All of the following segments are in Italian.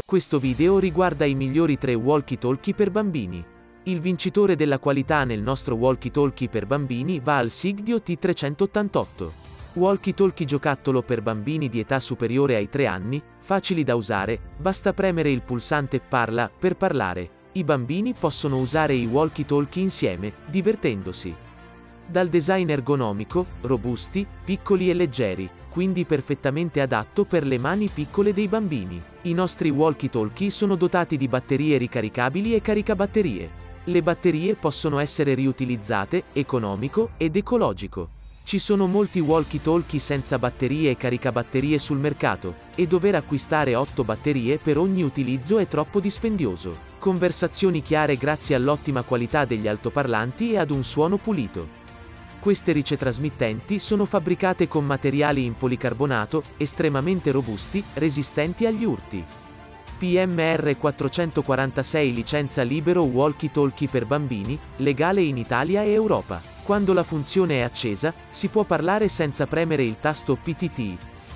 Questo video riguarda i migliori 3 walkie-talkie per bambini. Il vincitore della qualità nel nostro walkie-talkie per bambini va al Sigdio T388. Walkie-talkie giocattolo per bambini di età superiore ai 3 anni, facili da usare, basta premere il pulsante Parla per parlare. I bambini possono usare i walkie-talkie insieme, divertendosi. Dal design ergonomico, robusti, piccoli e leggeri, quindi perfettamente adatto per le mani piccole dei bambini. I nostri walkie-talkie sono dotati di batterie ricaricabili e caricabatterie. Le batterie possono essere riutilizzate, economico ed ecologico. Ci sono molti walkie-talkie senza batterie e caricabatterie sul mercato, e dover acquistare 8 batterie per ogni utilizzo è troppo dispendioso. Conversazioni chiare grazie all'ottima qualità degli altoparlanti e ad un suono pulito. Queste ricetrasmittenti sono fabbricate con materiali in policarbonato, estremamente robusti, resistenti agli urti. PMR 446 licenza libero walkie-talkie per bambini, legale in Italia e Europa. Quando la funzione è accesa, si può parlare senza premere il tasto PTT.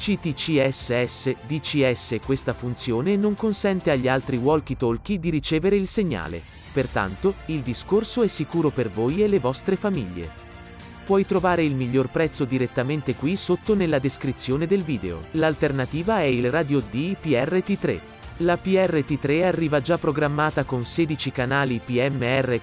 CTCSS, DCS. Questa funzione non consente agli altri walkie-talkie di ricevere il segnale. Pertanto, il discorso è sicuro per voi e le vostre famiglie. Puoi trovare il miglior prezzo direttamente qui sotto nella descrizione del video. L'alternativa è il Radio D PRT3. La PRT3 arriva già programmata con 16 canali PMR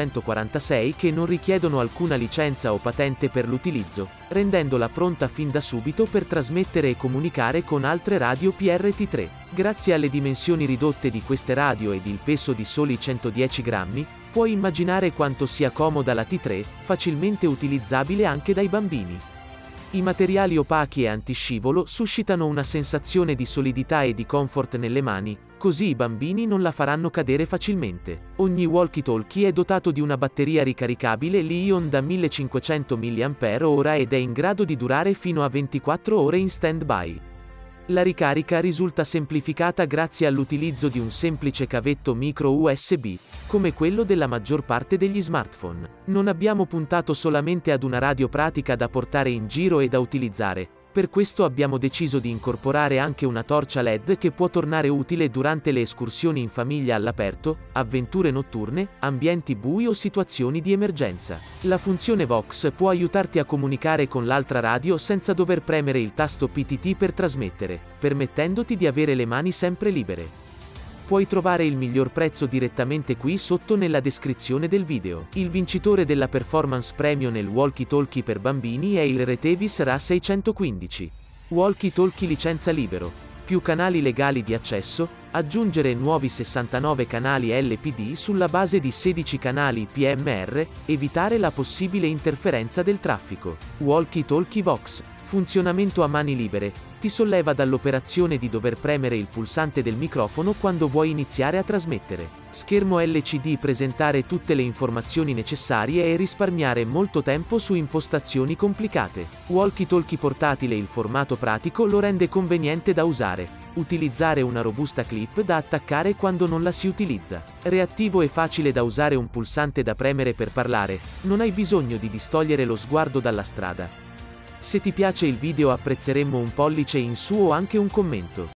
446 che non richiedono alcuna licenza o patente per l'utilizzo, rendendola pronta fin da subito per trasmettere e comunicare con altre radio PRT3. Grazie alle dimensioni ridotte di queste radio ed il peso di soli 110 grammi, puoi immaginare quanto sia comoda la T3, facilmente utilizzabile anche dai bambini. I materiali opachi e antiscivolo suscitano una sensazione di solidità e di comfort nelle mani, così i bambini non la faranno cadere facilmente. Ogni walkie-talkie è dotato di una batteria ricaricabile Li-ion da 1500 mAh ed è in grado di durare fino a 24 ore in stand-by. La ricarica risulta semplificata grazie all'utilizzo di un semplice cavetto micro USB, come quello della maggior parte degli smartphone. Non abbiamo puntato solamente ad una radio pratica da portare in giro e da utilizzare, per questo abbiamo deciso di incorporare anche una torcia LED che può tornare utile durante le escursioni in famiglia all'aperto, avventure notturne, ambienti bui o situazioni di emergenza. La funzione Vox può aiutarti a comunicare con l'altra radio senza dover premere il tasto PTT per trasmettere, permettendoti di avere le mani sempre libere. Puoi trovare il miglior prezzo direttamente qui sotto nella descrizione del video. Il vincitore della Performance Premio nel walkie-talkie per bambini è il Retevis RA615. Walkie-talkie licenza libero. Più canali legali di accesso, aggiungere nuovi 69 canali LPD sulla base di 16 canali PMR, evitare la possibile interferenza del traffico. Walkie-talkie Vox. Funzionamento a mani libere. Ti solleva dall'operazione di dover premere il pulsante del microfono quando vuoi iniziare a trasmettere. Schermo LCD. Presentare tutte le informazioni necessarie e risparmiare molto tempo su impostazioni complicate. Walkie-talkie portatile. Il formato pratico lo rende conveniente da usare. Utilizzare una robusta clip da attaccare quando non la si utilizza. Reattivo e facile da usare. Un pulsante da premere per parlare. Non hai bisogno di distogliere lo sguardo dalla strada. Se ti piace il video apprezzeremmo un pollice in su o anche un commento.